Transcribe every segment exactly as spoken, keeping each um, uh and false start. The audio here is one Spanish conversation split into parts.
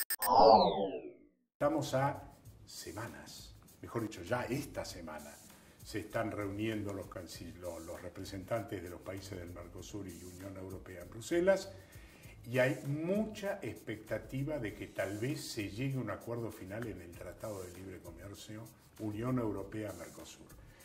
Estamos a semanas, mejor dicho, ya esta semana se están reuniendo los, los, los representantes de los países del Mercosur y Unión Europea en Bruselas, y hay mucha expectativa de que tal vez se llegue a un acuerdo final en el Tratado de Libre Comercio Unión Europea-Mercosur.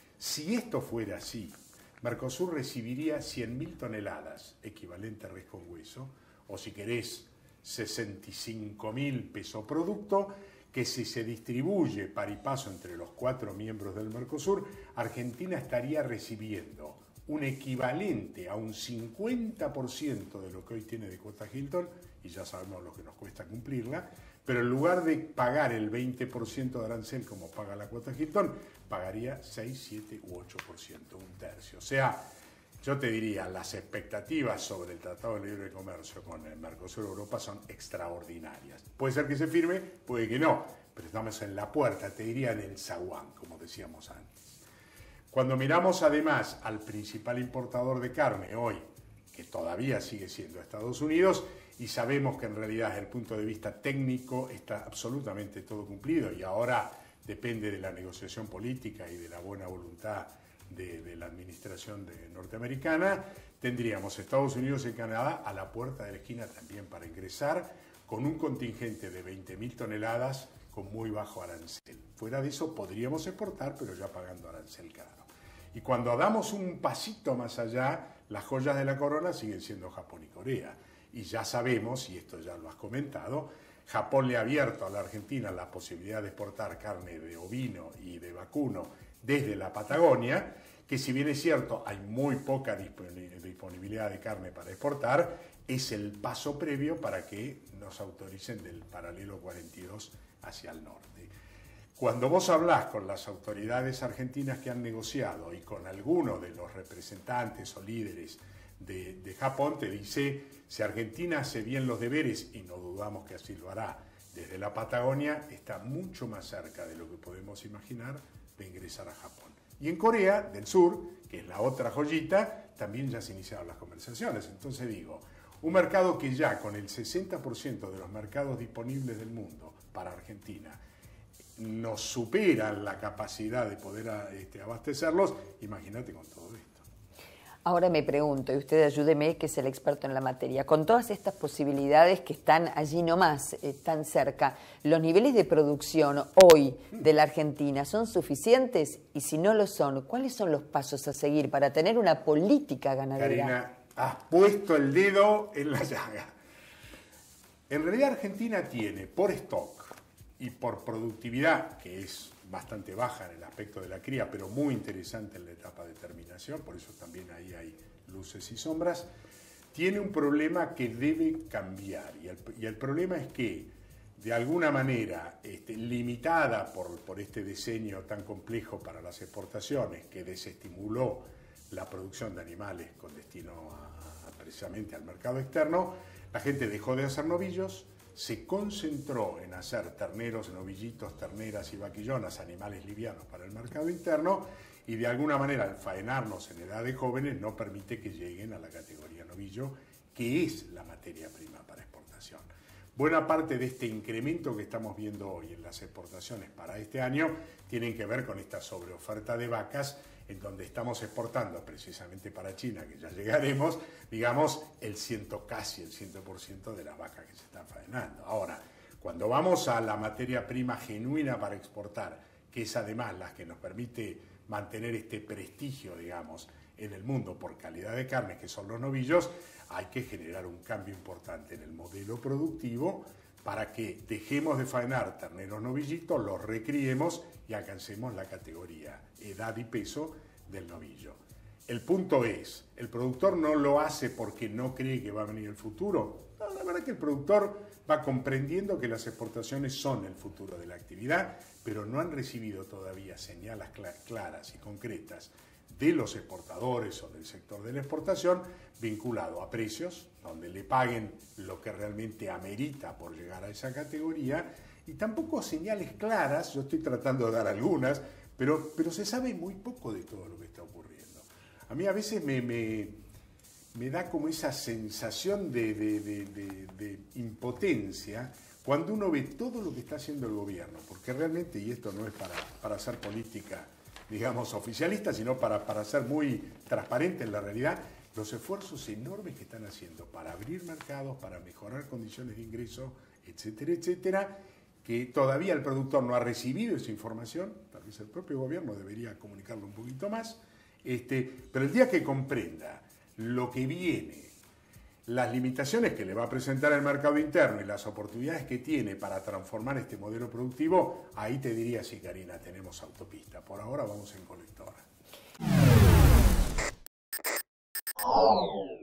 Si esto fuera así, Mercosur recibiría cien mil toneladas, equivalente a res con hueso, o si querés, sesenta y cinco mil peso producto, que si se distribuye par y paso entre los cuatro miembros del Mercosur, Argentina estaría recibiendo un equivalente a un cincuenta por ciento de lo que hoy tiene de cuota Hilton, y ya sabemos lo que nos cuesta cumplirla, pero en lugar de pagar el veinte por ciento de arancel como paga la cuota Hilton, pagaría seis, siete u ocho por ciento, un tercio. O sea, yo te diría, las expectativas sobre el Tratado de Libre Comercio con el Mercosur Europa son extraordinarias. Puede ser que se firme, puede que no, pero estamos en la puerta, te diría en el zaguán, como decíamos antes. Cuando miramos además al principal importador de carne hoy, que todavía sigue siendo Estados Unidos, y sabemos que en realidad desde el punto de vista técnico está absolutamente todo cumplido y ahora depende de la negociación política y de la buena voluntad de, de la administración de norteamericana, tendríamos Estados Unidos y Canadá a la puerta de la esquina también para ingresar con un contingente de veinte mil toneladas con muy bajo arancel. Fuera de eso podríamos exportar, pero ya pagando arancel caro. Y cuando damos un pasito más allá, las joyas de la corona siguen siendo Japón y Corea. Y ya sabemos, y esto ya lo has comentado, Japón le ha abierto a la Argentina la posibilidad de exportar carne de ovino y de vacuno desde la Patagonia, que si bien es cierto hay muy poca disponibilidad de carne para exportar, es el paso previo para que nos autoricen del paralelo cuarenta y dos hacia el norte. Cuando vos hablás con las autoridades argentinas que han negociado y con algunos de los representantes o líderes de, de Japón, te dice, si Argentina hace bien los deberes, y no dudamos que así lo hará, desde la Patagonia, está mucho más cerca de lo que podemos imaginar de ingresar a Japón. Y en Corea del Sur, que es la otra joyita, también ya se iniciaron las conversaciones. Entonces digo, un mercado que ya con el sesenta por ciento de los mercados disponibles del mundo para Argentina nos superan la capacidad de poder este, abastecerlos, imagínate con todo esto. Ahora me pregunto, y usted ayúdeme, que es el experto en la materia, con todas estas posibilidades que están allí nomás, eh, tan cerca, ¿los niveles de producción hoy de la Argentina son suficientes? Y si no lo son, ¿cuáles son los pasos a seguir para tener una política ganadera? Karina, has puesto el dedo en la llaga. En realidad Argentina tiene por stock y por productividad, que es bastante baja en el aspecto de la cría, pero muy interesante en la etapa de terminación, por eso también ahí hay luces y sombras, tiene un problema que debe cambiar. Y el, y el problema es que, de alguna manera, este, limitada por, por este diseño tan complejo para las exportaciones, que desestimuló la producción de animales con destino a, a, precisamente al mercado externo, la gente dejó de hacer novillos, se concentró en hacer terneros, novillitos, terneras y vaquillonas, animales livianos para el mercado interno, y de alguna manera al faenarnos en edad de jóvenes no permite que lleguen a la categoría novillo, que es la materia prima para exportación. Buena parte de este incremento que estamos viendo hoy en las exportaciones para este año tienen que ver con esta sobreoferta de vacas, en donde estamos exportando precisamente para China, que ya llegaremos, digamos, el ciento, casi el cien por ciento de las vacas que se están faenando. Ahora, cuando vamos a la materia prima genuina para exportar, que es además la que nos permite mantener este prestigio, digamos, en el mundo por calidad de carne, que son los novillos, hay que generar un cambio importante en el modelo productivo para que dejemos de faenar terneros novillitos, los recriemos y alcancemos la categoría edad y peso del novillo. El punto es, ¿el productor no lo hace porque no cree que va a venir el futuro? No, la verdad es que el productor va comprendiendo que las exportaciones son el futuro de la actividad, pero no han recibido todavía señales claras y concretas de los exportadores o del sector de la exportación vinculado a precios, donde le paguen lo que realmente amerita por llegar a esa categoría, y tampoco señales claras, yo estoy tratando de dar algunas, pero, pero se sabe muy poco de todo lo que está ocurriendo. A mí a veces me, me, me da como esa sensación de, de, de, de, de impotencia cuando uno ve todo lo que está haciendo el gobierno, porque realmente, y esto no es para, para hacer política, digamos, oficialista, sino para, para ser muy transparente en la realidad, los esfuerzos enormes que están haciendo para abrir mercados, para mejorar condiciones de ingreso, etcétera, etcétera, que todavía el productor no ha recibido esa información, tal vez el propio gobierno debería comunicarlo un poquito más, este, pero el día que comprenda lo que viene, las limitaciones que le va a presentar el mercado interno y las oportunidades que tiene para transformar este modelo productivo, ahí te diría, sí, Karina, tenemos autopista. Por ahora vamos en colectora.